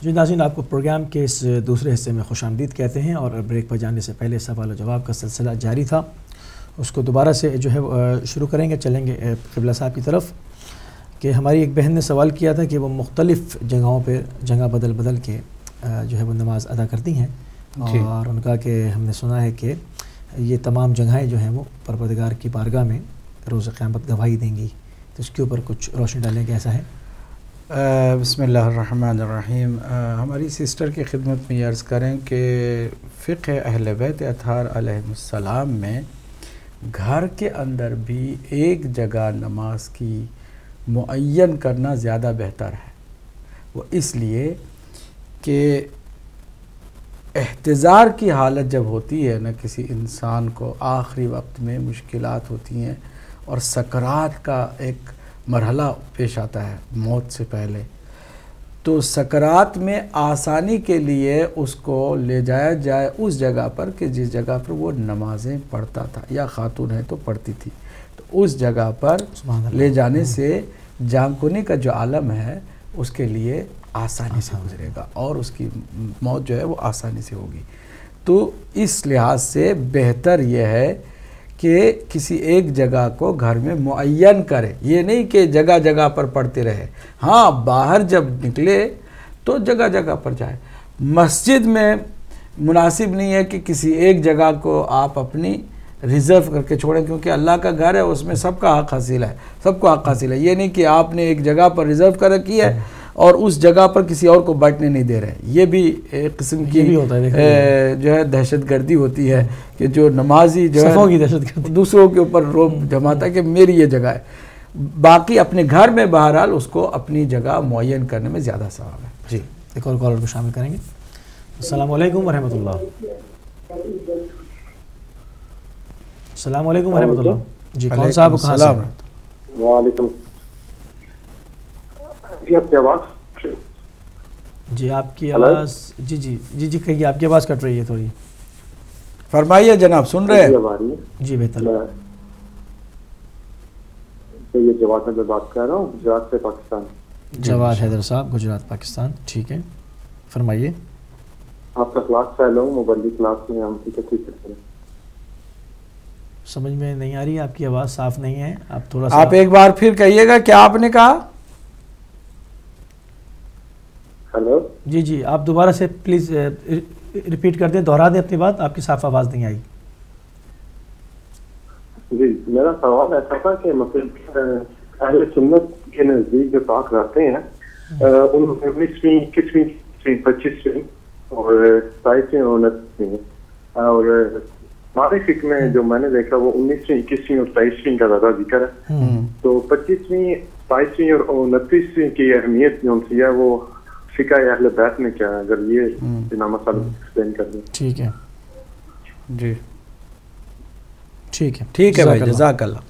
جی ناظرین، آپ کو پروگرام کے اس دوسرے حصے میں خوش آمدید کہتے ہیں، اور بریک پر جانے سے پہلے سوال و جواب کا سلسلہ جاری تھا، اس کو دوبارہ سے جو ہے شروع کریں گے، چلیں گے قبلہ صاحب کی طرف کہ ہماری ایک بہن نے سوال کیا تھا کہ وہ مختلف جگہوں پہ جگہ بدل بدل کے جو ہے وہ نماز ادا کرتی ہیں، اور ان کا کہ ہم نے سنا ہے کہ یہ تمام جگہیں جو ہیں وہ پروردگار کی بارگاہ میں روز قیامت گواہی دیں گی، تو اس کے اوپر کچھ روشنی ڈالیں کہ ایسا ہے؟ بسم اللہ الرحمن الرحیم۔ ہماری سسٹر کی خدمت میں یہ عرض کریں کہ فقہ اہل بیت اطہار علیہ السلام میں گھر کے اندر بھی ایک جگہ نماز کی معین کرنا زیادہ بہتر ہے، وہ اس لیے کہ احتضار کی حالت جب ہوتی ہے نا کسی انسان کو، آخری وقت میں مشکلات ہوتی ہیں اور سکرات کا ایک مرحلہ پیش آتا ہے موت سے پہلے، تو سکرات میں آسانی کے لیے اس کو لے جایا جائے اس جگہ پر کہ جس جگہ پر وہ نمازیں پڑھتا تھا، یا خاتون ہے تو پڑھتی تھی، تو اس جگہ پر لے جانے سے جان کنی کا جو عالم ہے اس کے لیے آسانی سے گزرے گا اور اس کی موت جو ہے وہ آسانی سے ہوگی۔ تو اس لحاظ سے بہتر یہ ہے کہ کسی ایک جگہ کو گھر میں معین کرے، یہ نہیں کہ جگہ جگہ پر پڑھتے رہے، ہاں باہر جب نکلے تو جگہ جگہ پر جائے۔ مسجد میں مناسب نہیں ہے کہ کسی ایک جگہ کو آپ اپنی ریزرو کر کے چھوڑیں، کیونکہ اللہ کا گھر ہے، اس میں سب کا حق حاصل ہے، سب کو حق حاصل ہے۔ یہ نہیں کہ آپ نے ایک جگہ پر ریزرو کر رکھی ہے اور اس جگہ پر کسی اور کو بیٹھنے نہیں دے رہے، یہ بھی ایک قسم کی جو ہے دہشت گردی ہوتی ہے کہ جو نمازی جو ہے دوسروں کے اوپر روب جماتا ہے کہ میری یہ جگہ ہے۔ باقی اپنے گھر میں بہرحال اس کو اپنی جگہ معین کرنے میں زیادہ ثواب ہے۔ جی ایک اور کالر کو شامل کریں گے۔ السلام علیکم ورحمۃ اللہ۔ السلام علیکم ورحمۃ اللہ۔ جی کون صاحب کہاں سے؟ وعلیکم جی آپ کی آواز جی جی جی جی کہیے، آپ کی آواز کٹ رہی ہے تھوڑی، فرمائیے جناب، سن رہے ہیں؟ جی بہتر۔ یہ جواد میں بات کر رہا ہوں، گجرات سے پاکستان۔ جواد حیدر صاحب، گجرات پاکستان، ٹھیک ہے فرمائیے۔ آپ کا کلاس فیل ہوں، مبلی کلاس میں ہم کی تکلیف کرتے ہیں۔ سمجھ میں نہیں آ رہی ہے، آپ کی آواز صاف نہیں ہے، آپ تھوڑا سا آپ ایک بار پھر کہیے گا، کیا آپ نے کہا؟ ہیلو جی جی آپ دوبارہ سے پلیز ریپیٹ کر دیں، دوہرا دیں اپنی بات، آپ کی صاف آواز نہیں آئی۔ جی میرا سوال ایسا تھا کہ مطلب اہل سنت کے نزدیک جو پاک رہتے ہیں ان 19ویں 21ویں 25ویں اور 27ویں اور 29ویں، اور ہمارے فقہ میں جو میں نے دیکھا وہ 19ویں 21ویں اور 23ویں کا زیادہ ذکر ہے، تو 25ویں 27ویں اور 29ویں کی اہمیت جو ہے وہ فقہ اہل بیت میں کیا ہے، اگر یہ بنا مسئلہ ایکسپلین کر دیں۔ ٹھیک ہے جی ٹھیک ہے ٹھیک ہے بھائی، جزاک اللہ۔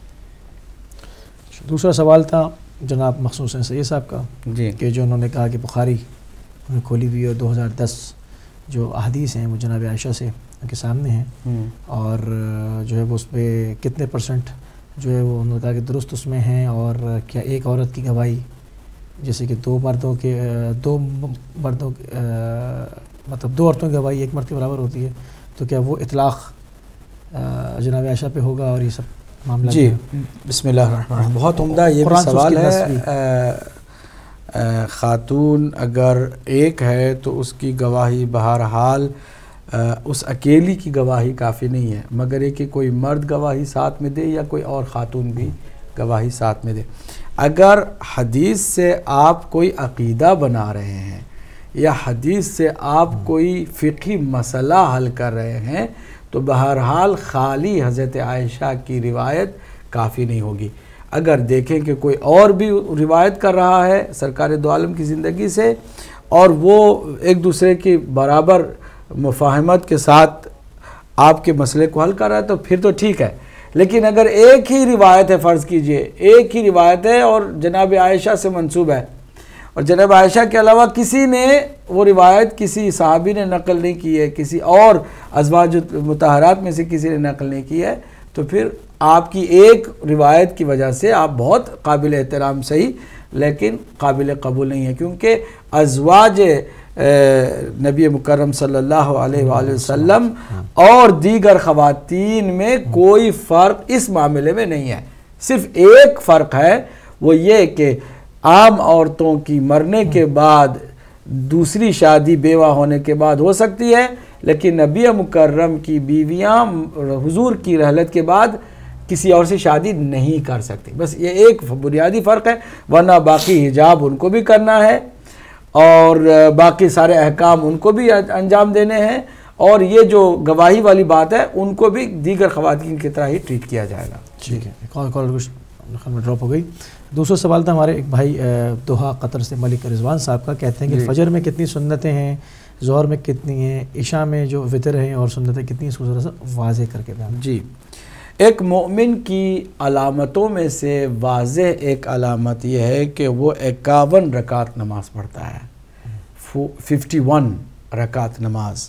دوسرا سوال تھا جناب مخصوص سید صاحب کا، جی کہ جو انہوں نے کہا کہ بخاری انہوں نے کھولی ہوئی ہے، 2010 جو احادیث ہیں وہ جناب عائشہ سے ان کے سامنے ہیں، اور جو ہے وہ اس پہ کتنے پرسنٹ جو ہے وہ انہوں نے کہا کہ درست اس میں ہیں، اور کیا ایک عورت کی گواہی جیسے کہ دو مردوں مطلب دو عورتوں کی گواہی ایک مرد کے برابر ہوتی ہے، تو کیا وہ اطلاق جناب عائشہ پہ ہوگا اور یہ سب معاملہ؟ جی بسم اللہ الرحمن الرحیم، بہت عمدہ یہ بھی سوال ہے۔ خاتون اگر ایک ہے تو اس کی گواہی بہرحال اس اکیلی کی گواہی کافی نہیں ہے، مگر یہ کہ کوئی مرد گواہی ساتھ میں دے یا کوئی اور خاتون بھی گواہی ساتھ میں دے۔ اگر حدیث سے آپ کوئی عقیدہ بنا رہے ہیں یا حدیث سے آپ کوئی فقہی مسئلہ حل کر رہے ہیں تو بہرحال خالی حضرت عائشہ کی روایت کافی نہیں ہوگی۔ اگر دیکھیں کہ کوئی اور بھی روایت کر رہا ہے سرکار دو عالم کی زندگی سے اور وہ ایک دوسرے کی برابر مفاہمت کے ساتھ آپ کے مسئلے کو حل کر رہا ہے تو پھر تو ٹھیک ہے، لیکن اگر ایک ہی روایت ہے، فرض کیجئے ایک ہی روایت ہے اور جناب عائشہ سے منسوب ہے، اور جناب عائشہ کے علاوہ کسی نے وہ روایت کسی صحابی نے نقل نہیں کی ہے، کسی اور ازواج مطہرات میں سے کسی نے نقل نہیں کی ہے، تو پھر آپ کی ایک روایت کی وجہ سے آپ بہت قابل احترام صحیح لیکن قابل قبول نہیں ہے، کیونکہ ازواج نبی مکرم صلی اللہ علیہ وآلہ وسلم اور دیگر خواتین میں کوئی فرق اس معاملے میں نہیں ہے. صرف ایک فرق ہے، وہ یہ کہ عام عورتوں کی مرنے کے بعد دوسری شادی بیوہ ہونے کے بعد ہو سکتی ہے، لیکن نبی مکرم کی بیویاں حضور کی رحلت کے بعد کسی اور سے شادی نہیں کر سکتی. بس یہ ایک بنیادی فرق ہے، ورنہ باقی حجاب ان کو بھی کرنا ہے اور باقی سارے احکام ان کو بھی انجام دینے ہیں، اور یہ جو گواہی والی بات ہے ان کو بھی دیگر خواتین کی طرح ہی ٹریٹ کیا جائے گا. ٹھیک ہے، کال میں ڈراپ ہو گئی. دوسرا سوال تھا ہمارے ایک بھائی دوحہ قطر سے ملک رضوان صاحب کا، کہتے ہیں کہ فجر میں کتنی سنتیں ہیں، ظہر میں کتنی ہیں، عشاء میں جو وتر ہیں اور سنتیں کتنی، اس کو ذرا سا واضح کر کے بیان. جی، ایک مومن کی علامتوں میں سے واضح ایک علامت یہ ہے کہ وہ 51 رکعت نماز پڑھتا ہے. 51 رکعت نماز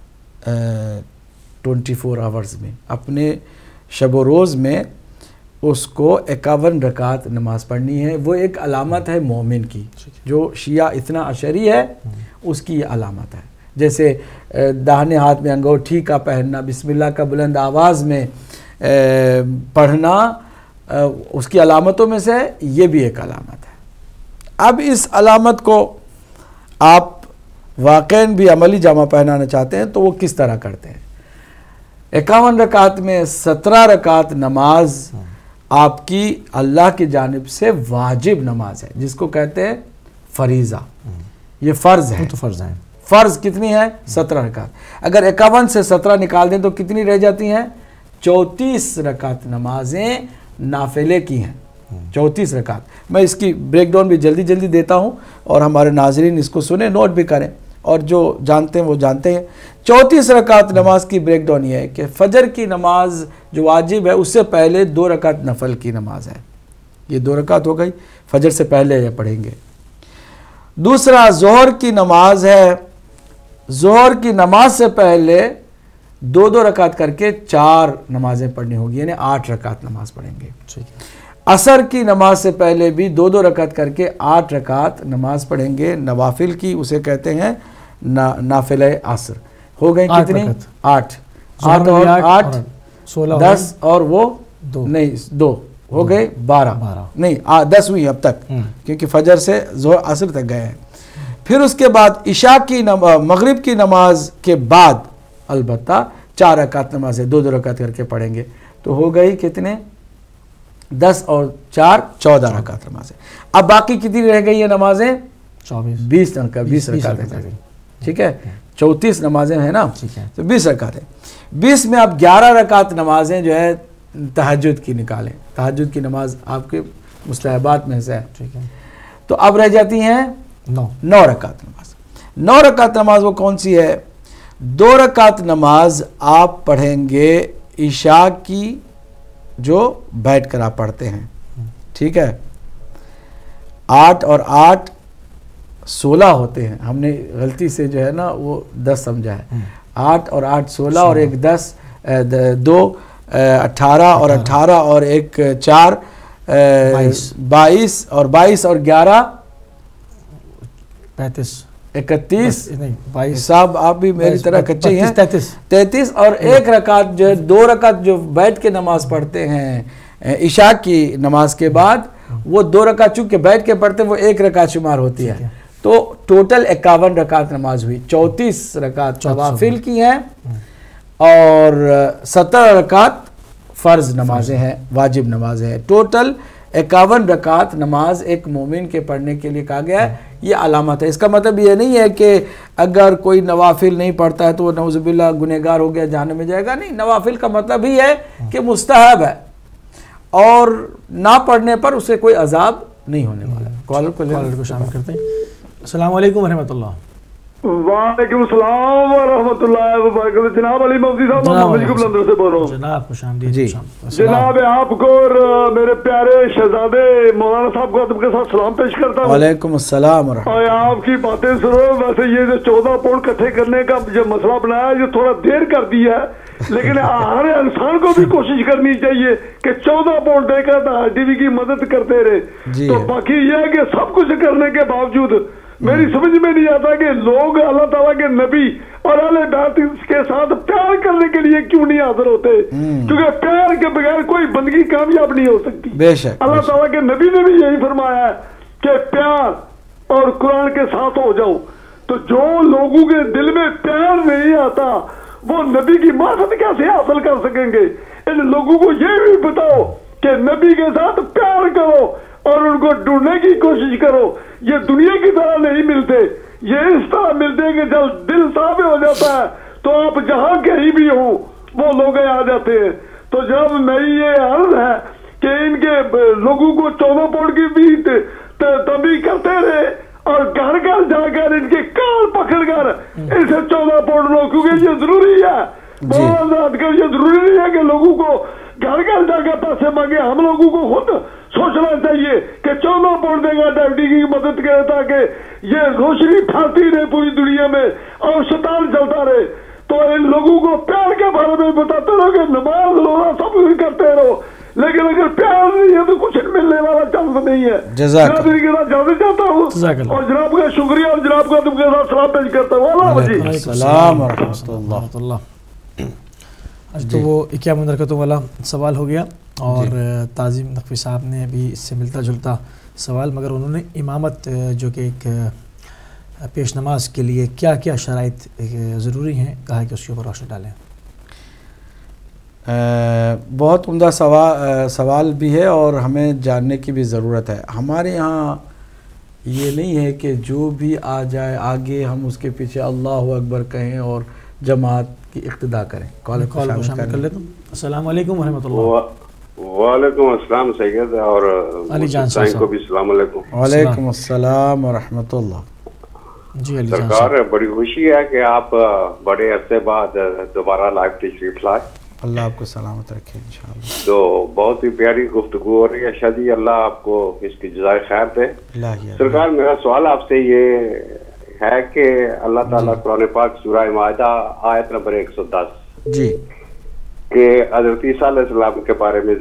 24 آورز میں، اپنے شب و روز میں اس کو 51 رکعت نماز پڑھنی ہے. وہ ایک علامت ہے مومن کی. جو شیعہ اتنا عشری ہے اس کی یہ علامت ہے. جیسے داہنے ہاتھ میں انگوٹھی کا پہننا، بسم اللہ کا بلند آواز میں پڑھنا، اس کی علامتوں میں سے یہ بھی ایک علامت ہے. اب اس علامت کو آپ واقعاً بھی عملی جامہ پہنانا چاہتے ہیں تو وہ کس طرح کرتے ہیں؟ 51 رکعت میں 17 رکعت نماز آپ کی اللہ کی جانب سے واجب نماز ہے، جس کو کہتے ہیں فریضہ. یہ فرض ہے. تو فرض ہے. فرض کتنی ہے؟ 17 رکعت. اگر 51 سے 17 نکال دیں تو کتنی رہ جاتی ہیں؟ 34 رکعت نمازیں نافلے کی ہیں. 34 رکعت. میں اس کی بریک ڈاؤن بھی جلدی جلدی دیتا ہوں اور ہمارے ناظرین اس کو سنیں، نوٹ بھی کریں، اور جو جانتے ہیں وہ جانتے ہیں. 34 رکعت نماز کی بریک ڈاؤن یہ ہے کہ فجر کی نماز جو واجب ہے اس سے پہلے 2 رکعت نفل کی نماز ہے. یہ 2 رکعت ہو گئی، فجر سے پہلے یہ پڑھیں گے. دوسرا ظہر کی نماز ہے. ظہر کی نماز سے پہلے 2 رکعت کر کے 4 نمازیں پڑھنی ہوگی، یعنی 8 رکعت نماز پڑھیں گے. عصر کی نماز سے پہلے بھی 2 رکعت کر کے 8 رکعت نماز پڑھیں گے نوافل کی. اسے کہتے ہیں نافلہ عصر. ہو گئی کتنی؟ 8. 8 اور 8 16 10 اور وہ 2 ہو گئے 12. نہیں 10 ہوئی اب تک، کیونکہ فجر سے ظہر عصر تک گئے ہیں. پھر اس کے بعد عشاء کی مغرب کی نماز کے بعد البتہ 4 رکعت نمازیں 2 رکعت کر کے پڑھیں گے. تو ہو گئی کتنے؟ 10 اور 4 14 رکعت نمازیں. اب باقی کتنی رہ گئی یہ نمازیں؟ 20 رکعت. ٹھیک ہے، 34 نمازیں ہیں نا، تو 20 رکعت ہیں. 20 میں اب 11 رکعت نمازیں جو ہے تہجد کی نکالیں. تہجد کی نماز آپ کے مستحبات میں سے ہے. تو اب رہ جاتی ہیں 9 رکعت نماز. 9 رکعت نماز وہ کون سی ہے؟ 2 رکعت نماز آپ پڑھیں گے عشاء کی، جو بیٹھ کر آپ پڑھتے ہیں. ٹھیک ہے، 8 اور 8 16 ہوتے ہیں. ہم نے غلطی سے جو ہے نا وہ 10 سمجھا ہے. 8 اور 8 16 اور ایک 10 2 18 اور 18 اور ایک 4 22 اور 22 اور 11 31 صاحب آپ بھی میری طرح کچے ہیں. 33 اور ایک رکعت جو ہے 2 رکعت جو بیٹھ کے نماز پڑھتے ہیں عشاء کی نماز کے بعد، وہ 2 رکعت چونکہ بیٹھ کے پڑھتے ہیں وہ 1 رکعت شمار ہوتی ہے. تو ٹوٹل 51 رکعت نماز ہوئی. 34 رکعت نوافل کی ہیں اور 17 رکعت فرض نمازیں ہیں، واجب نمازیں ہیں. ٹوٹل 51 رکعت نماز ایک مومن کے پڑھنے کے لیے کہا گیا ہے. یہ علامت ہے. اس کا مطلب یہ نہیں ہے کہ اگر کوئی نوافل نہیں پڑھتا ہے تو وہ نعوذ باللہ گنہگار ہو گیا جہنم میں جائے گا. نہیں، نوافل کا مطلب ہی ہے کہ مستحب ہے اور نہ پڑھنے پر اسے کوئی عذاب نہیں ہونے والا. کالر کو شامل کرتے ہیں. السلام علیکم ورحمۃ اللہ. وعلیکم السلام ورحمۃ اللہ وبرکاتہ. جناب علی مفتی صاحب محمد کو بلندر سے بول رہا ہوں. جناب خوش آمدید. جی جناب آپ کو اور میرے پیارے شہزادے مولانا صاحب کو ادب کے ساتھ سلام پیش کرتا ہوں. وعلیکم السلام ورحمۃ اللہ. اور آپ کی باتیں سنو. ویسے یہ جو 14 پاؤنڈ اکٹھے کرنے کا جو مسئلہ بنایا ہے یہ تھوڑا دیر کر دی ہے، لیکن ہر انسان کو بھی کوشش کرنی چاہیے کہ 14 پاؤنڈ دے کر ٹی وی کی مدد کرتے رہے. تو باقی یہ ہے کہ سب کچھ کرنے کے باوجود میری سمجھ میں نہیں آتا کہ لوگ اللہ تعالیٰ کے نبی اور اہل بیت کے ساتھ پیار کرنے کے لیے کیوں نہیں حاضر ہوتے، کیونکہ پیار کے بغیر کوئی بندگی کامیاب نہیں ہو سکتی۔ بے شک اللہ تعالیٰ کے نبی نے بھی یہی فرمایا ہے کہ پیار اور قرآن کے ساتھ ہو جاؤ۔ تو جو لوگوں کے دل میں پیار نہیں آتا وہ نبی کی معرفت کیسے حاصل کر سکیں گے؟ ان لوگوں کو یہ بھی بتاؤ کہ نبی کے ساتھ پیار کرو اور ان کو ڈھونڈنے کی کوشش کرو۔ یہ دنیا کی طرح نہیں ملتے، یہ اس طرح ملتے ہیں کہ جب دل صاف ہو جاتا ہے تو آپ جہاں کہیں بھی ہوں وہ لوگ آ جاتے ہیں۔ تو جب میری یہ عرض ہے کہ ان کے لوگوں کو 14 پوڑ کی بھی تبھی کرتے رہے اور گھر گھر جا کر ان کے کان پکڑ کر اسے 14 پوڑ لو، کیونکہ یہ ضروری ہے۔ یہ ضروری نہیں ہے کہ لوگوں کو گھر گھر جا کے پیسے مانگے، ہم لوگوں کو خود سوچنا چاہیے کہ 14 پوڑ دے گا ڈیوٹی کی مدد کرے تاکہ یہ روشنی پھیلتی رہے پوری دنیا میں اور شیطان چلتا رہے۔ تو ان لوگوں کو پیار کے بارے میں بتاتے رہو کہ نماز روزہ سب کچھ کرتے رہو، لیکن اگر پیار نہیں ہے تو کچھ ملنے والا چانس نہیں ہے۔ جناب کے ساتھ جانا چاہتا ہوں اور جناب کا شکریہ اور جناب کا تم کے ساتھ سلام پیش کرتا ہوں۔ اللہ السلام ورحمۃ اللہ۔ آج تو وہ اکیا مندرکتوں والا سوال ہو گیا اور تعظیم نقوی صاحب نے بھی اس سے ملتا جلتا سوال، مگر انہوں نے امامت جو کہ ایک پیش نماز کے لیے کیا کیا شرائط ضروری ہیں کہا کہ اس کے اوپر روشنی ڈالیں۔ بہت عمدہ سوال بھی ہے اور ہمیں جاننے کی بھی ضرورت ہے۔ ہمارے یہاں یہ نہیں ہے کہ جو بھی آ جائے آگے ہم اس کے پیچھے اللہ اکبر کہیں اور جماعت کی اقتدا کریں۔ کال کو شامل کر لیتا ہوں۔ السلام علیکم ورحمۃ اللہ۔ وعلیکم السلام سید اور علی جان صاحب کو بھی السلام علیکم۔ وعلیکم السلام ورحمۃ اللہ۔ جی علی جان سرکار بڑی خوشی ہے کہ آپ بڑے عرصے بعد دوبارہ لائیو تشریف لائے۔ اللہ آپ کو سلامت رکھے انشاءاللہ۔ تو بہت ہی پیاری گفتگو ہو رہی ہے شاہ جی، اللہ آپ کو اس کی جزائے خیر دے۔ سرکار میرا سوال آپ سے یہ ہے کہ اللہ تعالیٰ قرآن پاک سورہ مائدہ آیت نمبر 110 جی کہ حضرت عیسیٰ علیہ السلام کے بارے میں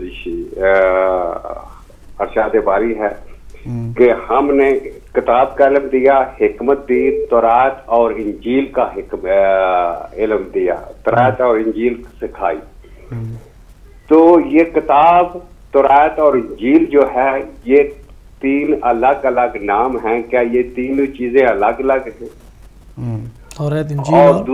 ارشاد باری ہے کہ ہم نے کتاب کا علم دیا، حکمت دی، تورات اور انجیل کا علم دیا، تورات اور انجیل سکھائی۔ تو یہ کتاب، تورات اور انجیل جو ہے یہ تین الگ الگ نام ہیں، کیا یہ تینوں چیزیں الگ الگ ہیں؟ اور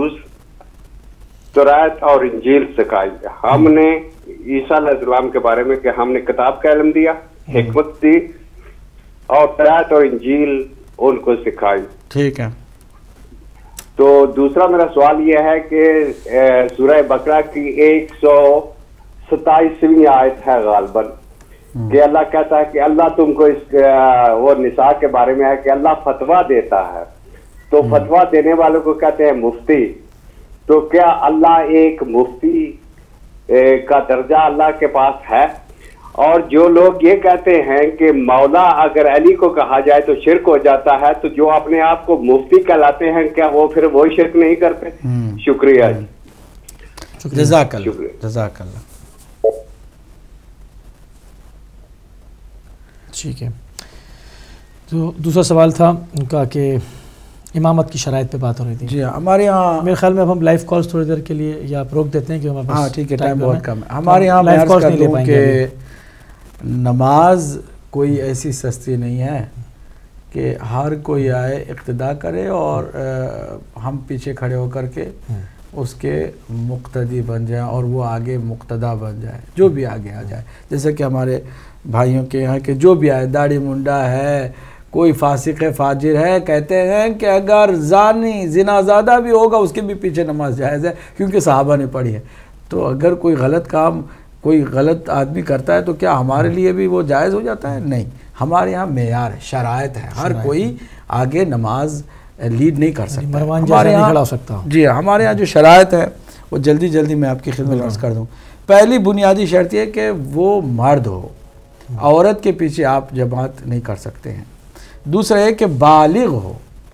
تورات اور انجیل سکھائی۔ ہم نے عیسیٰ علیہ السلام کے بارے میں کہ ہم نے کتاب کا علم دیا، حکمت دی اور تورات اور انجیل ان کو سکھائی۔ ٹھیک ہے۔ تو دوسرا میرا سوال یہ ہے کہ سورہ بقرہ کی 127ویں آیت ہے غالباً کہ اللہ کہتا ہے کہ اللہ تم کو اس وہ نساء کے بارے میں ہے کہ اللہ فتویٰ دیتا ہے، تو فتویٰ دینے والوں کو کہتے ہیں مفتی۔ تو کیا اللہ ایک مفتی کا درجہ اللہ کے پاس ہے؟ اور جو لوگ یہ کہتے ہیں کہ مولا اگر علی کو کہا جائے تو شرک ہو جاتا ہے، تو جو اپنے آپ کو مفتی کہلاتے ہیں کیا وہ پھر وہی شرک نہیں کرتے؟ شکریہ جی۔ جزاک اللہ، جزاک اللہ۔ ٹھیک ہے، تو دوسرا سوال تھا ان کا کہ امامت کی شرائط پہ بات ہو رہی تھی۔ جی ہمارے یہاں میرے خیال میں اب ہم لائیو کالز تھوڑی دیر کے لیے یا آپ روک دیتے ہیں کہ ہمارے پاس ہاں ٹھیک ہے، ٹائم بہت کم ہے۔ ہمارے یہاں میں عرض کر دوں کہ نماز کوئی ایسی سستی نہیں ہے کہ ہر کوئی آئے اقتدا کرے اور ہم پیچھے کھڑے ہو کر کے اس کے مقتدی بن جائیں اور وہ آگے مقتدا بن جائے، جو بھی آگے آ جائے۔ جیسے کہ ہمارے بھائیوں کے یہاں کہ جو بھی آئے، داڑھی منڈا ہے، کوئی فاسق فاجر ہے، کہتے ہیں کہ اگر زانی زنا زادہ بھی ہوگا اس کے بھی پیچھے نماز جائز ہے کیونکہ صحابہ نے پڑھی ہے۔ تو اگر کوئی غلط کام کوئی غلط آدمی کرتا ہے تو کیا ہمارے لیے بھی وہ جائز ہو جاتا ہے؟ نہیں، ہمارے یہاں معیار ہے، شرائط ہے، ہر کوئی آگے نماز لیڈ نہیں کر سکتا۔ ہمارے یہاں کھڑا ہو سکتا ہوں۔ جی ہمارے یہاں جو شرائط ہے وہ جلدی میں آپ کی خدمت عرض کر دوں۔ پہلی بنیادی شرط یہ کہ وہ مرد ہو، عورت کے پیچھے آپ جماعت نہیں کر سکتے ہیں۔ دوسرا یہ کہ بالغ ہو۔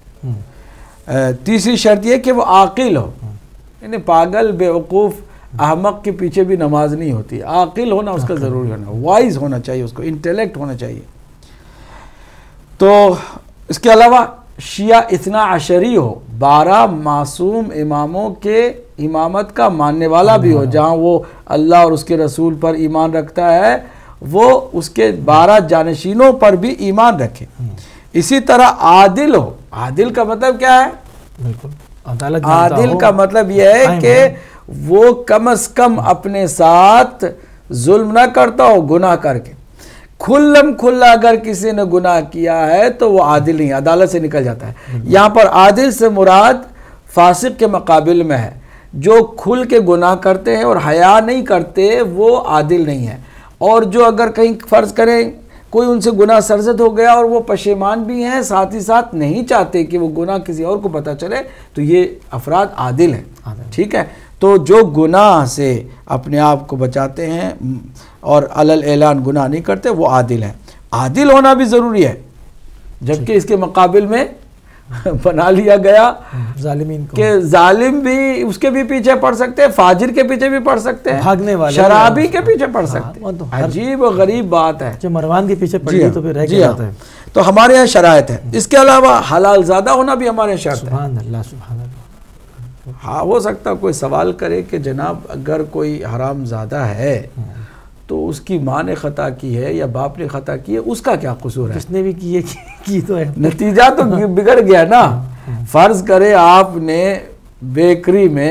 تیسری شرط یہ کہ وہ عاقل ہو، یعنی پاگل بیوقوف احمق کے پیچھے بھی نماز نہیں ہوتی، عاقل ہونا اس کا ضروری ہونا، وائز ہونا چاہیے، اس کو انٹیلیکٹ ہونا چاہیے۔ تو اس کے علاوہ شیعہ اثنا عشری ہو، 12 معصوم اماموں کے امامت کا ماننے والا بھی ہو، جہاں وہ اللہ اور اس کے رسول پر ایمان رکھتا ہے وہ اس کے 12 جانشینوں پر بھی ایمان رکھے۔ اسی طرح عادل ہو، عادل کا مطلب کیا ہے؟ بالکل عادل کا مطلب یہ ہے کہ وہ کم از کم اپنے ساتھ ظلم نہ کرتا ہو گناہ کر کے۔ کھلم کھلا اگر کسی نے گناہ کیا ہے تو وہ عادل نہیں، عدالت سے نکل جاتا ہے۔ یہاں پر عادل سے مراد فاسق کے مقابل میں ہے، جو کھل کے گناہ کرتے ہیں اور حیا نہیں کرتے وہ عادل نہیں ہے۔ اور جو اگر کہیں فرض کریں کوئی ان سے گناہ سرزد ہو گیا اور وہ پشیمان بھی ہیں، ساتھ ہی ساتھ نہیں چاہتے کہ وہ گناہ کسی اور کو پتہ چلے، تو یہ افراد عادل ہیں۔ ٹھیک ہے، تو جو گناہ سے اپنے آپ کو بچاتے ہیں اور علل اعلان گناہ نہیں کرتے وہ عادل ہیں۔ عادل ہونا بھی ضروری ہے، جبکہ اس کے مقابل میں بنا لیا گیا ظالمین کو کہ ظالم بھی اس کے بھی پیچھے پڑ سکتے ہیں، فاجر کے پیچھے بھی پڑ سکتے ہیں، بھاگنے والے شرابی کے پیچھے پڑ سکتے ہیں۔ عجیب و غریب بات ہے۔ جو مروان کے پیچھے پڑ گئی تو پھر رہ جاتا ہے۔ تو ہمارے یہاں شرائط ہے۔ اس کے علاوہ حلال زادہ ہونا بھی ہمارے یہاں شرط ہے۔ سبحان اللہ سبحان اللہ۔ ہاں، ہو سکتا کوئی سوال کرے کہ جناب اگر کوئی حرام زادہ ہے تو اس کی ماں نے خطا کی ہے یا باپ نے خطا کی ہے، اس کا کیا قصور ہے؟ کس نے بھی کی تو ہے، نتیجہ تو بگڑ گیا نا۔ فرض کرے آپ نے بیکری میں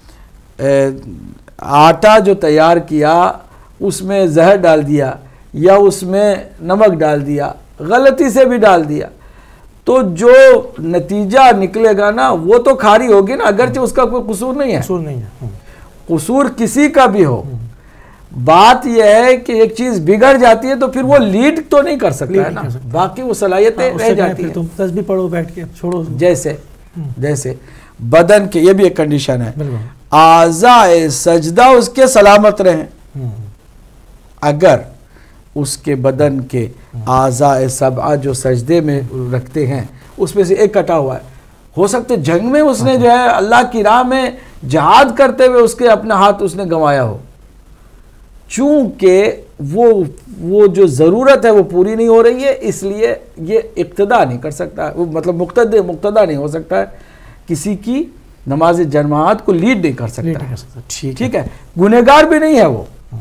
آٹا جو تیار کیا اس میں زہر ڈال دیا یا اس میں نمک ڈال دیا، غلطی سے بھی ڈال دیا، تو جو نتیجہ نکلے گا نا وہ تو کھاری ہوگی نا، اگرچہ اس کا کوئی قصور نہیں ہے۔ قصور نہیں ہے، قصور کسی کا بھی ہو، بات یہ ہے کہ ایک چیز بگڑ جاتی ہے تو پھر وہ لیڈ تو نہیں کر سکتا ہے نا، باقی وہ صلاحیتیں رہ جاتی ہیں۔ تم تسبیح پڑھو بیٹھ کے، چھوڑو۔ جیسے بدن کے، یہ بھی ایک کنڈیشن ہے، اعضاء سجدہ اس کے سلامت رہیں۔ اگر اس کے بدن کے اعضاء سبعہ جو سجدے میں رکھتے ہیں اس میں سے ایک کٹا ہوا ہے، ہو سکتے جنگ میں اس نے جو ہے اللہ کی راہ میں جہاد کرتے ہوئے اس کے اپنا ہاتھ اس نے گنوایا ہو، چونکہ وہ جو ضرورت ہے وہ پوری نہیں ہو رہی ہے، اس لیے یہ اقتدا نہیں کر سکتا، مطلب مقتدا نہیں ہو سکتا ہے، کسی کی نماز جماعت کو لیڈ نہیں کر سکتا۔ ٹھیک ہے، گنہگار بھی نہیں ہے وہ۔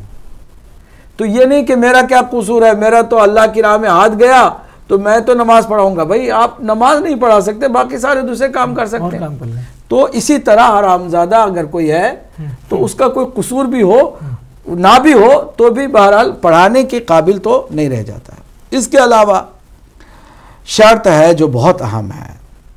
تو یہ نہیں کہ میرا کیا قصور ہے، میرا تو اللہ کی راہ میں ہاتھ گیا تو میں تو نماز پڑھاؤں گا۔ بھائی آپ نماز نہیں پڑھا سکتے، باقی سارے دوسرے کام کر سکتے ہیں۔ تو اسی طرح حرامزادہ اگر کوئی ہے تو اس کا کوئی قصور بھی ہو نہ بھی ہو تو بھی بہرحال پڑھانے کے قابل تو نہیں رہ جاتا ہے۔ اس کے علاوہ شرط ہے جو بہت اہم ہے،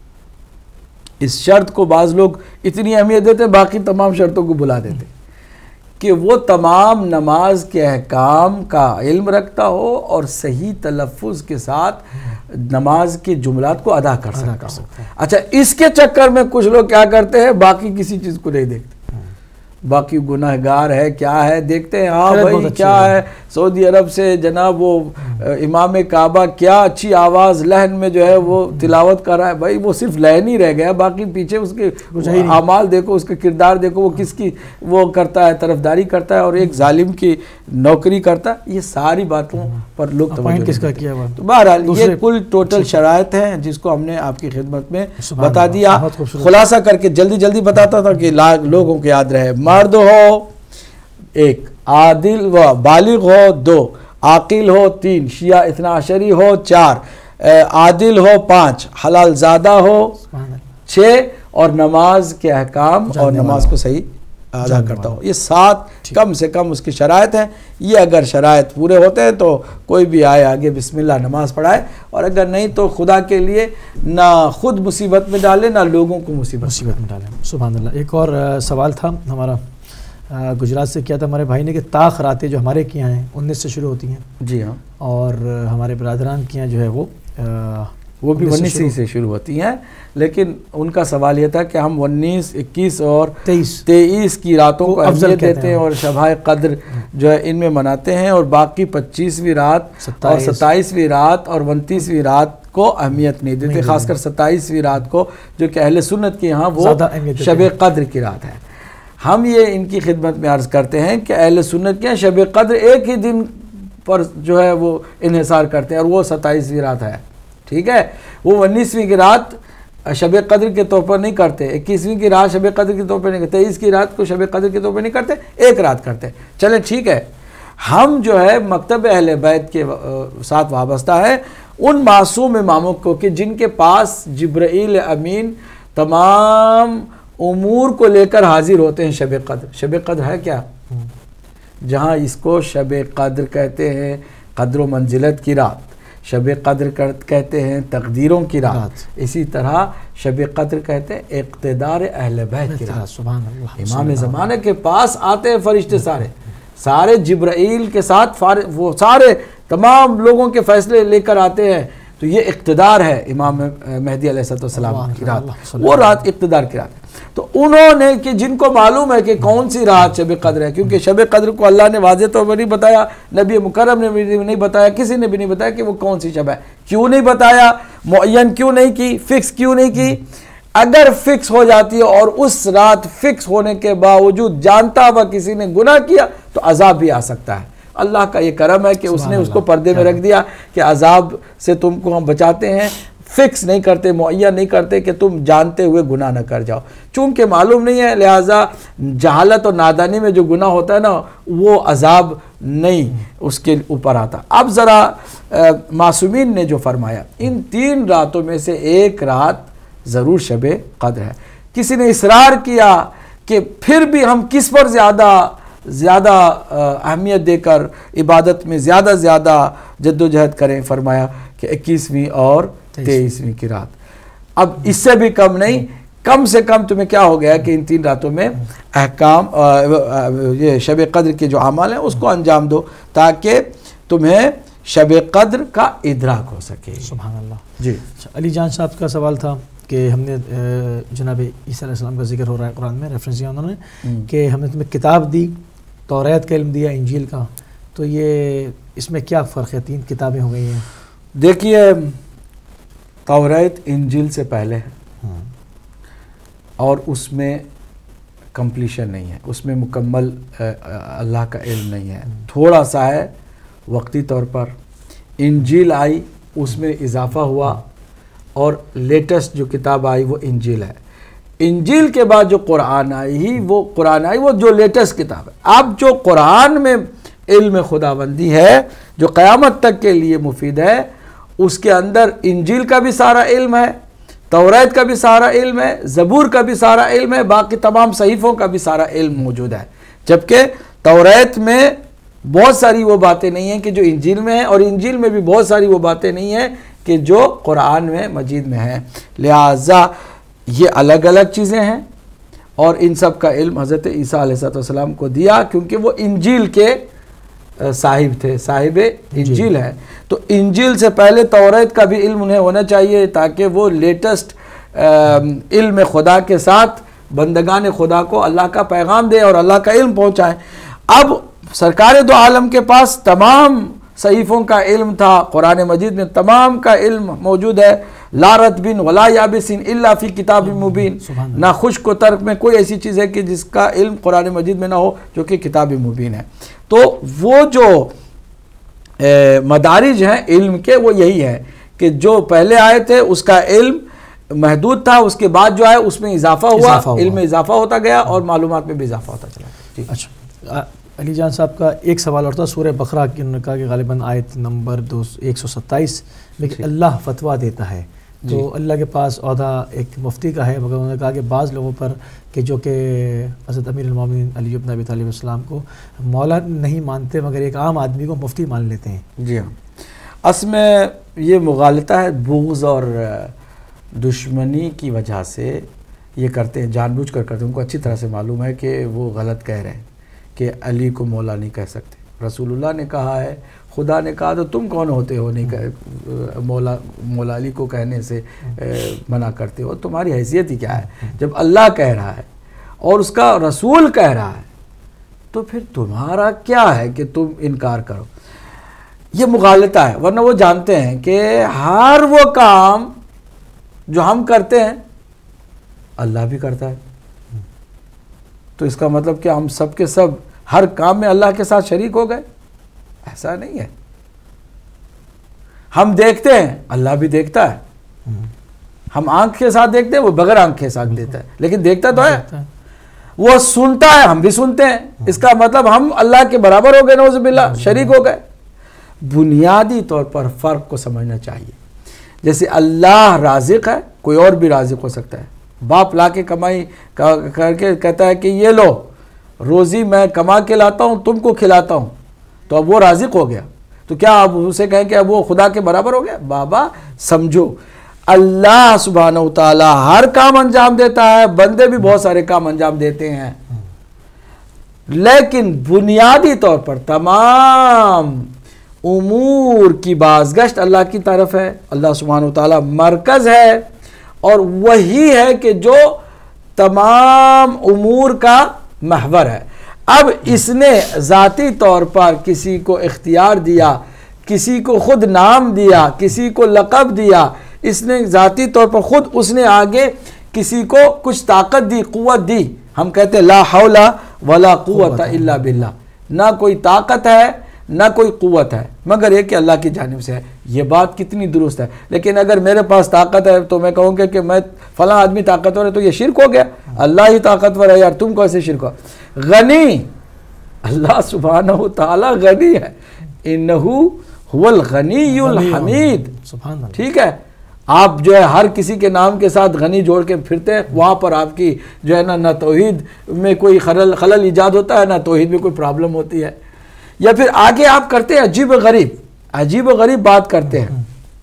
اس شرط کو بعض لوگ اتنی اہمیت دیتے ہیں، باقی تمام شرطوں کو بلا دیتے ہیں، کہ وہ تمام نماز کے احکام کا علم رکھتا ہو اور صحیح تلفظ کے ساتھ نماز کے جملات کو ادا کر سکتا ہو۔ اچھا، اس کے چکر میں کچھ لوگ کیا کرتے ہیں، باقی کسی چیز کو نہیں دیکھتے، باقی گناہگار ہے کیا ہے دیکھتے ہیں، ہاں بھائی کیا ہے سعودی عرب سے جناب وہ امام کعبہ کیا اچھی آواز لہن میں جو ہے وہ تلاوت کر رہا ہے، بھائی وہ صرف لہن ہی رہ گیا، باقی پیچھے اس کے اعمال دیکھو، اس کا کردار دیکھو، وہ کس کی وہ کرتا ہے، طرفداری کرتا ہے اور ایک ظالم کی نوکری کرتا ہے۔ یہ ساری باتوں پر لوگ توجہ کس کا کیا تو بہرحال یہ کل ٹوٹل شرائط ہیں جس کو ہم نے آپ کی خدمت میں بتا دیا۔ خلاصہ کر کے جلدی بتاتا تھا کہ لوگوں کو یاد رہے، مرد ہو 1، عادل و بالغ ہو 2، عاقل ہو 3، شیعہ اثنا عشری ہو 4، عادل ہو 5، حلال زادہ ہو 6، اور نماز کے احکام اور نماز کو صحیح ادا کرتا ہو۔ یہ 7 کم سے کم اس کی شرائط ہیں۔ یہ اگر شرائط پورے ہوتے ہیں تو کوئی بھی آئے آگے بسم اللہ نماز پڑھائے، اور اگر نہیں تو خدا کے لیے نہ خود مصیبت میں ڈالے نہ لوگوں کو مصیبت میں ڈالے۔ سبحان اللہ۔ ایک اور سوال تھا ہمارا گجرات سے کیا تھا ہمارے بھائی نے کہ طاق راتیں جو ہمارے کی ہیں 19 سے شروع ہوتی ہیں، جی ہاں، اور ہمارے برادران کی ہیں جو ہے وہ بھی 19 سے شروع ہوتی ہیں، لیکن ان کا سوال یہ تھا کہ ہم 19، 21 اور 23 کی راتوں کو اہمیت دیتے ہیں اور شبہ قدر جو ہے ان میں مناتے ہیں، اور باقی 25ویں رات اور 27ویں رات اور 29ویں رات کو اہمیت نہیں دیتے، خاص کر 27ویں رات کو جو کہ اہل سنت کے یہاں وہ شب قدر کی رات ہے۔ ہم یہ ان کی خدمت میں عرض کرتے ہیں کہ اہل سنت کے شب قدر ایک ہی دن پر جو ہے وہ انحصار کرتے ہیں اور وہ 27ویں رات ہے، ٹھیک ہے، وہ 19ویں کی رات شب قدر کے طور پر نہیں کرتے، 21ویں کی رات شب قدر کے طور پر نہیں کرتے، 23 کی رات کو شب قدر کے طور پر نہیں کرتے، ایک رات کرتے. چلے ٹھیک ہے، ہم جو ہے مکتب اہل بیت کے ساتھ وابستہ ہے ان معصوم اماموں کو کہ جن کے پاس جبرائیل امین تمام امور کو لے کر حاضر ہوتے ہیں. شب قدر، شب قدر ہے کیا؟ جہاں اس کو شب قدر کہتے ہیں قدر و منزلت کی رات، شب قدر کہتے ہیں تقدیروں کی رات، اسی طرح شب قدر کہتے ہیں اقتدار اہل بیت کی رات. سبحان اللہ. امام زمانے کے پاس آتے ہیں فرشتے سارے جبرائیل کے ساتھ وہ سارے تمام لوگوں کے فیصلے لے کر آتے ہیں. تو یہ اقتدار ہے امام مہدی علیہ السلام کی رات، وہ رات اقتدار کی رات ہے. تو انہوں نے کہ جن کو معلوم ہے کہ کون سی رات شب قدر ہے، کیونکہ شب قدر کو اللہ نے واضح طور پر نہیں بتایا، نبی مکرم نے بھی نہیں بتایا، کسی نے بھی نہیں بتایا کہ وہ کون سی شب ہے. کیوں نہیں بتایا؟ معین کیوں نہیں کی؟ فکس کیوں نہیں کی؟ اگر فکس ہو جاتی ہے اور اس رات فکس ہونے کے باوجود جانتا ہوا کسی نے گناہ کیا تو عذاب بھی آ سکتا ہے. اللہ کا یہ کرم ہے کہ اس نے اس کو پردے میں رکھ دیا کہ عذاب سے تم کو ہم بچاتے ہیں، فکس نہیں کرتے، معین نہیں کرتے کہ تم جانتے ہوئے گناہ نہ کر جاؤ. چونکہ معلوم نہیں ہے لہٰذا جہالت اور نادانی میں جو گناہ ہوتا ہے نا وہ عذاب نہیں اس کے اوپر آتا. اب ذرا معصومین نے جو فرمایا ان 3 راتوں میں سے ایک رات ضرور شب قدر ہے. کسی نے اصرار کیا کہ پھر بھی ہم کس پر زیادہ اہمیت دے کر عبادت میں زیادہ جد و جہد کریں. فرمایا کہ 21ویں اور 23ویں کی رات. اب اس سے بھی کم نہیں، کم سے کم تمہیں کیا ہو گیا کہ ان 3 راتوں میں احکام یہ شب قدر کے جو اعمال ہیں اس کو انجام دو تاکہ تمہیں شب قدر کا ادراک ہو سکے. سبحان اللہ. جی علی جان صاحب کا سوال تھا کہ ہم نے جناب عیسیٰ علیہ السلام کا ذکر ہو رہا ہے قرآن میں، ریفرنس دیا انہوں نے کہ ہم نے تمہیں کتاب دی، توریت کا علم دیا، انجیل کا، تو یہ اس میں کیا فرق ہے؟ 3 کتابیں ہو گئی ہیں. دیکھیے توریت انجیل سے پہلے ہے اور اس میں کمپلیشن نہیں ہے، اس میں مکمل اللہ کا علم نہیں ہے، تھوڑا سا ہے وقتی طور پر. انجیل آئی اس میں اضافہ ہوا اور لیٹسٹ جو کتاب آئی وہ انجیل ہے. انجیل کے بعد جو قرآن آئی وہ جو لیٹسٹ کتاب ہے. اب جو قرآن میں علم خداوندی ہے جو قیامت تک کے لیے مفید ہے اس کے اندر انجیل کا بھی سارا علم ہے، توریت کا بھی سارا علم ہے، زبور کا بھی سارا علم ہے، باقی تمام صحیفوں کا بھی سارا علم موجود ہے. جبکہ توریت میں بہت ساری وہ باتیں نہیں ہیں کہ جو انجیل میں ہیں اور انجیل میں بھی بہت ساری وہ باتیں نہیں ہیں کہ جو قرآن میں مجید میں ہیں. لہٰذا یہ الگ الگ چیزیں ہیں اور ان سب کا علم حضرت عیسیٰ علیہ السلام کو دیا کیونکہ وہ انجیل کے صاحب تھے، صاحب انجیل ہے. تو انجیل سے پہلے توریت کا بھی علم انہیں ہونا چاہیے تاکہ وہ لیٹسٹ علم خدا کے ساتھ بندگان خدا کو اللہ کا پیغام دے اور اللہ کا علم پہنچائے. اب سرکار دو عالم کے پاس تمام صحیفوں کا علم تھا، قرآن مجید میں تمام کا علم موجود ہے. لا رتبن ولا یابسن الا فی کتاب مبین. نہ خشک و ترک میں کوئی ایسی چیز ہے کہ جس کا علم قرآن مجید میں نہ ہو جو کہ کتاب مبین ہے. تو وہ جو مدارج ہیں علم کے وہ یہی ہے کہ جو پہلے آئے تھے اس کا علم محدود تھا، اس کے بعد جو آئے اس میں اضافہ ہوا، علم میں اضافہ ہوتا گیا اور معلومات میں بھی اضافہ ہوتا چلا گیا. اچھا علی جان صاحب کا ایک سوال اور تھا سورہ بقرہ کی، انہوں نے کہا کہ غالباً آیت نمبر 127 میں کہ اللہ فتویٰ دیتا ہے. تو اللہ کے پاس عہدہ ایک مفتی کا ہے، مگر انہوں نے کہا کہ بعض لوگوں پر کہ جو کہ حضرت امیر المومنین علی بن ابی طالب السلام کو مولا نہیں مانتے مگر ایک عام آدمی کو مفتی مان لیتے ہیں. جی ہاں، اصل میں یہ مغالطہ ہے، بغض اور دشمنی کی وجہ سے یہ کرتے ہیں، جان بوجھ کر کرتے ہیں. ان کو اچھی طرح سے معلوم ہے کہ وہ غلط کہہ رہے ہیں کہ علی کو مولا نہیں کہہ سکتے. رسول اللہ نے کہا ہے، خدا نے کہا تو تم کون ہوتے ہو نہیں مولا علی کو کہنے سے منع کرتے ہو؟ تمہاری حیثیت ہی کیا ہے؟ جب اللہ کہہ رہا ہے اور اس کا رسول کہہ رہا ہے تو پھر تمہارا کیا ہے کہ تم انکار کرو؟ یہ مغالطہ ہے. ورنہ وہ جانتے ہیں کہ ہر وہ کام جو ہم کرتے ہیں اللہ بھی کرتا ہے. تو اس کا مطلب کہ ہم سب کے سب ہر کام میں اللہ کے ساتھ شریک ہو گئے؟ ایسا نہیں ہے. ہم دیکھتے ہیں، اللہ بھی دیکھتا ہے. ہم آنکھ کے ساتھ دیکھتے ہیں، وہ بغیر آنکھ کے ساتھ دیتا ہے، لیکن دیکھتا تو ہے. وہ سنتا ہے، ہم بھی سنتے ہیں. اس کا مطلب ہم اللہ کے برابر ہو گئے، نعوذ باللہ، شریک ہو گئے. بنیادی طور پر فرق کو سمجھنا چاہیے. جیسے اللہ رازق ہے، کوئی اور بھی رازق ہو سکتا ہے. باپ لا کے کمائی کر کے کہتا ہے کہ یہ لو روزی میں کما کے لاتا ہوں، تم کو کھلاتا ہوں، تو اب وہ رازق ہو گیا. تو کیا آپ اسے کہیں کہ اب وہ خدا کے برابر ہو گیا؟ بابا سمجھو، اللہ سبحانہ و تعالی ہر کام انجام دیتا ہے، بندے بھی بہت سارے کام انجام دیتے ہیں، لیکن بنیادی طور پر تمام امور کی بازگشت اللہ کی طرف ہے. اللہ سبحانہ و تعالی مرکز ہے، اور وہی ہے کہ جو تمام امور کا محور ہے. اب اس نے ذاتی طور پر کسی کو اختیار دیا، کسی کو خود نام دیا، کسی کو لقب دیا. اس نے ذاتی طور پر خود اس نے آگے کسی کو کچھ طاقت دی، قوت دی. ہم کہتے ہیں لا حول ولا قوت الا باللہ. نہ کوئی طاقت ہے نہ کوئی قوت ہے مگر یہ کہ اللہ کی جانب سے ہے. یہ بات کتنی درست ہے. لیکن اگر میرے پاس طاقت ہے تو میں کہوں گا کہ میں فلاں آدمی طاقتور ہے، تو یہ شرک ہو گیا. اللہ ہی طاقتور ہے یار، تم کو ایسے شرک ہو. غنی، اللہ سبحانہ و تعالی غنی ہے. انہو هو الغنی الحمید. ٹھیک ہے، آپ جو ہے ہر کسی کے نام کے ساتھ غنی جوڑ کے پھرتے ہیں، وہاں پر آپ کی جو ہے نہ توحید میں کوئی خلل ایجاد ہوتا ہے، نہ توحید میں کوئی پرابلم ہوتی ہے. یا پھر آگے آپ کرتے ہیں عجیب و غریب بات کرتے ہیں.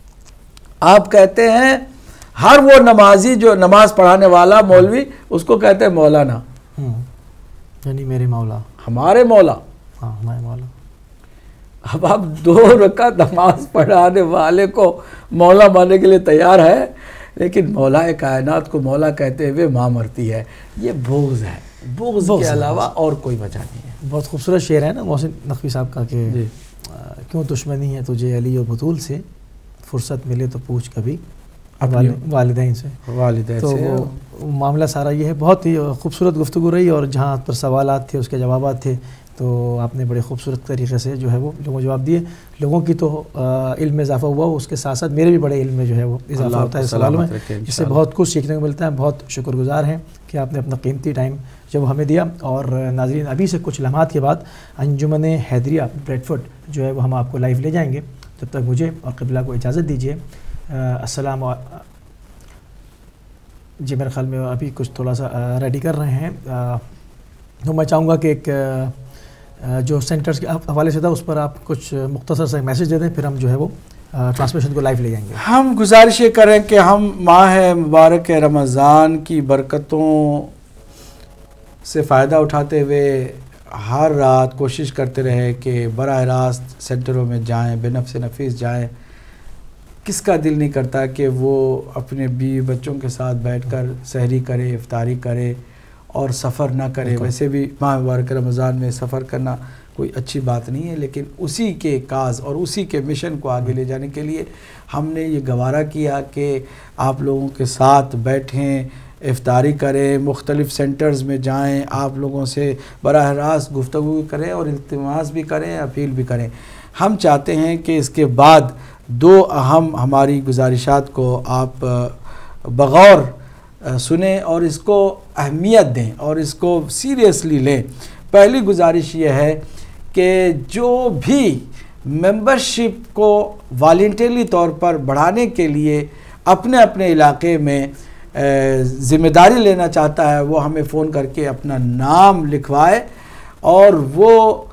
آپ کہتے ہیں ہر وہ نمازی جو نماز پڑھانے والا مولوی، اس کو کہتے ہیں مولانا، یعنی میرے مولا، ہمارے مولا. ہاں ہمارے مولا. اب آپ 2 رکعت نماز پڑھانے والے کو مولا ماننے کے لیے تیار ہے، لیکن مولا کائنات کو مولا کہتے ہوئے ماں مرتی ہے. یہ بغض ہے، بغض کے علاوہ اور کوئی وجہ نہیں ہے. بہت خوبصورت شعر ہے نا محسن نقوی صاحب کا کہ کیوں دشمنی ہے تجھے علی اور بطول سے، فرصت ملے تو پوچھ کبھی والدین سے. تو وہ معاملہ سارا یہ ہے. بہت ہی خوبصورت گفتگو رہی، اور جہاں پر سوالات تھے اس کے جوابات تھے، تو آپ نے بڑے خوبصورت طریقے سے جو ہے وہ لوگوں جواب دیے. لوگوں کی تو علم میں اضافہ ہوا، اس کے ساتھ ساتھ میرے بھی بڑے علم میں جو ہے وہ اضافہ ہوتا ہے سوالوں میں، جس سے بہت کچھ سیکھنے کو ملتا ہے. بہت شکر گزار ہیں کہ آپ نے اپنا قیمتی ٹائم جب ہمیں دیا. اور ناظرین ابھی سے کچھ لمحات کے بعد انجمن حیدریہ بریڈ فورڈ جو ہے وہ ہم آپ کو لائیو لے جائیں گے. تب تک مجھے اور قبلہ کو اجازت دیجیے. السلام جی میرے خیال میں ابھی کچھ تھوڑا سا ریڈی کر رہے ہیں. تو میں چاہوں گا کہ ایک جو سینٹرز کے حوالے سے تھا اس پر آپ کچھ مختصر سے میسیج دے دیں، پھر ہم جو ہے وہ ٹرانسمیشن کو لائیو لے جائیں گے. ہم گزارش یہ کریں کہ ہم ماہ مبارک رمضان کی برکتوں سے فائدہ اٹھاتے ہوئے ہر رات کوشش کرتے رہے کہ براہ راست سینٹروں میں جائیں، بے نفس نفیس جائیں. کس کا دل نہیں کرتا کہ وہ اپنے بیوی بچوں کے ساتھ بیٹھ کر سحری کرے، افطاری کرے اور سفر نہ کرے. ویسے بھی ماہ مبارک رمضان میں سفر کرنا کوئی اچھی بات نہیں ہے، لیکن اسی کے کاز اور اسی کے مشن کو آگے لے جانے کے لیے ہم نے یہ گوارا کیا کہ آپ لوگوں کے ساتھ بیٹھیں، افطاری کریں، مختلف سینٹرز میں جائیں، آپ لوگوں سے براہ راست گفتگو کریں اور التماس بھی کریں، اپیل بھی کریں. ہم چاہتے ہیں کہ اس کے بعد 2 اہم ہماری گزارشات کو آپ بغور سنیں اور اس کو اہمیت دیں اور اس کو سیریسلی لیں. پہلی گزارش یہ ہے کہ جو بھی ممبرشپ کو والنٹیرلی طور پر بڑھانے کے لیے اپنے اپنے علاقے میں ذمہ داری لینا چاہتا ہے، وہ ہمیں فون کر کے اپنا نام لکھوائے اور وہ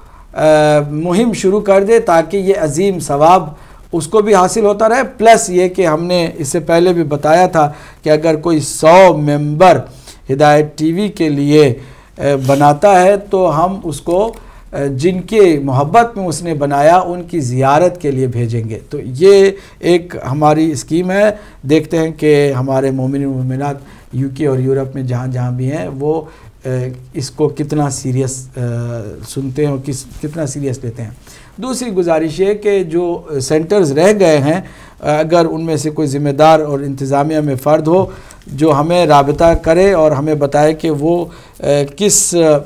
مہم شروع کر دے تاکہ یہ عظیم ثواب اس کو بھی حاصل ہوتا رہے. پلس یہ کہ ہم نے اس سے پہلے بھی بتایا تھا کہ اگر کوئی 100 ممبر ہدایت ٹی وی کے لیے بناتا ہے تو ہم اس کو جن کے محبت میں اس نے بنایا ان کی زیارت کے لیے بھیجیں گے. تو یہ ایک ہماری اسکیم ہے. دیکھتے ہیں کہ ہمارے مومنین و مومنات یو کے اور یورپ میں جہاں جہاں بھی ہیں وہ اس کو کتنا سیریس سنتے ہیں اور کتنا سیریس لیتے ہیں. دوسری گزارش ہے کہ جو سینٹرز رہ گئے ہیں اگر ان میں سے کوئی ذمہ دار اور انتظامیہ میں فرد ہو جو ہمیں رابطہ کرے اور ہمیں بتائے کہ وہ کس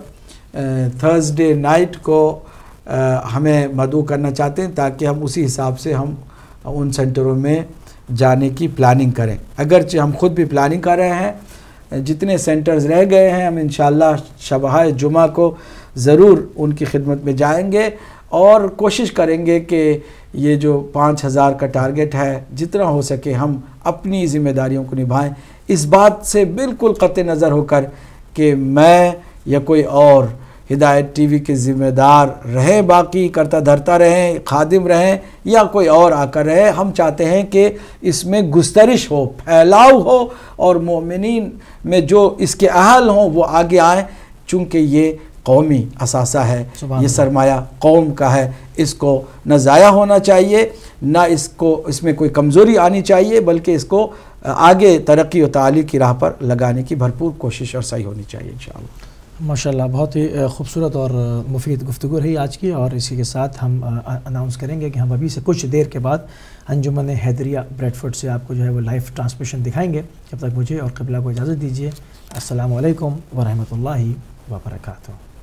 تھرسڈے نائٹ کو ہمیں مدعو کرنا چاہتے ہیں تاکہ ہم اسی حساب سے ہم ان سینٹروں میں جانے کی پلاننگ کریں. اگرچہ ہم خود بھی پلاننگ کر رہے ہیں، جتنے سینٹرز رہ گئے ہیں ہم انشاءاللہ شبہ جمعہ کو ضرور ان کی خدمت میں جائیں گے اور کوشش کریں گے کہ یہ جو 5000 کا ٹارگٹ ہے جتنا ہو سکے ہم اپنی ذمہ داریوں کو نبھائیں، اس بات سے بالکل قطع نظر ہو کر کہ میں یا کوئی اور ہدایت ٹی وی کے ذمہ دار رہیں، باقی کرتا دھرتا رہیں، خادم رہیں یا کوئی اور آ کر رہے. ہم چاہتے ہیں کہ اس میں گسترش ہو، پھیلاؤ ہو اور مومنین میں جو اس کے اہل ہوں وہ آگے آئیں، چونکہ یہ قومی اثاثہ ہے، یہ سرمایہ قوم کا ہے. اس کو نہ ضائع ہونا چاہیے، نہ اس میں کوئی کمزوری آنی چاہیے، بلکہ اس کو آگے ترقی و تعالی کی راہ پر لگانے کی بھرپور کوشش اور صحیح ہونی چاہیے انشاءاللہ. ماشاءاللہ، بہت ہی خوبصورت اور مفید گفتگو رہی آج کی، اور اسی کے ساتھ ہم اناؤنس کریں گے کہ ہم ابھی سے کچھ دیر کے بعد انجمن حیدریہ بریڈ فورڈ سے آپ کو جو ہے وہ لائیو ٹرانسمیشن دکھائیں گے. جب تک مجھے اور قبلہ کو اجازت دیجیے. السلام علیکم ورحمۃ اللہ وبرکاتہ.